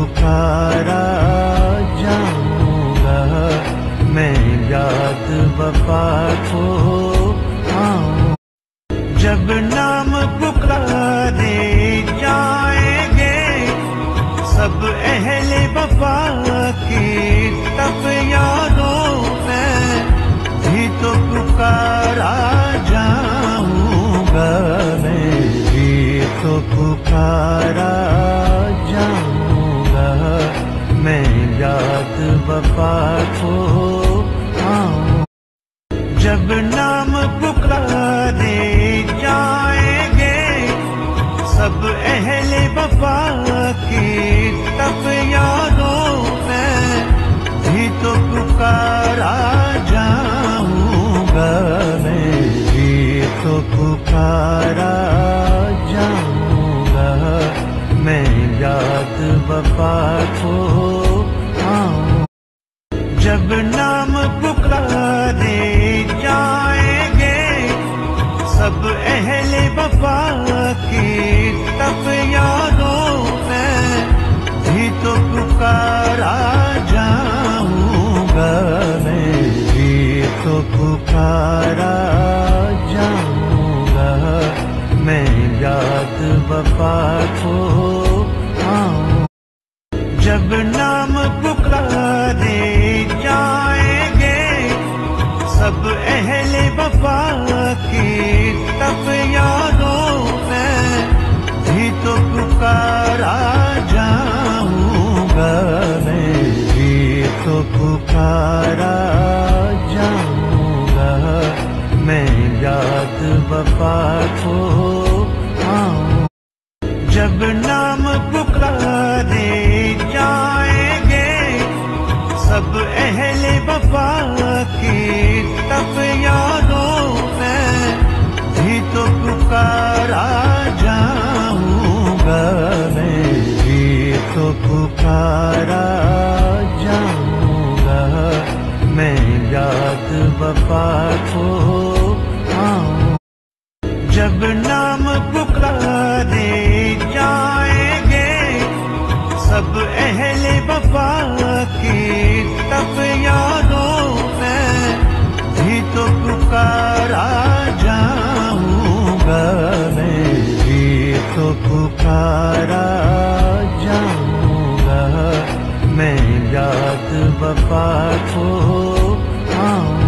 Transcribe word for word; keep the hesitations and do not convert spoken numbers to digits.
پکارا جاؤں گا میں یاد وفا کو آؤں جب نام پکارے جائیں گے سب اہل وفا کی تب یادوں میں بھی تو پکارا جاؤں گا میں بھی تو پکارا جاؤں گا میں یاد وفا کو آؤں جب نام پکارے جائیں گے سب اہل وفا کی تب یادوں میں بھی تو پکارا جاؤں گا میں بھی تو پکارا جاؤں گا میں یاد وفا کو آؤں جب نام پکارے جائیں گے سب اہل وفا کی تب یادوں میں بھی تو پکارا جاؤں گا میں بھی تو پکارا جاؤں گا میں یاد وفا کو آؤں جب نام پکارے جائیں گے سب اہل وفا کی تب یادوں میں بھی تو پکارا جاؤں گا میں بھی تو پکارا جاؤں گا میں یاد وفا کو آؤں جب نام پکارے جائیں گے سب اہل وفا کی تب یادوں میں بھی تو پکارا جاؤں گا میں بھی تو پکارا جاؤں گا میں یاد وفا کو آؤں جب نام پکارے جائیں گے سب اہل وفا کی تب یادوں میں بھی تو پکارا جاؤں گا میں بھی تو پکارا جاؤں گا میں یاد وفا کو آؤں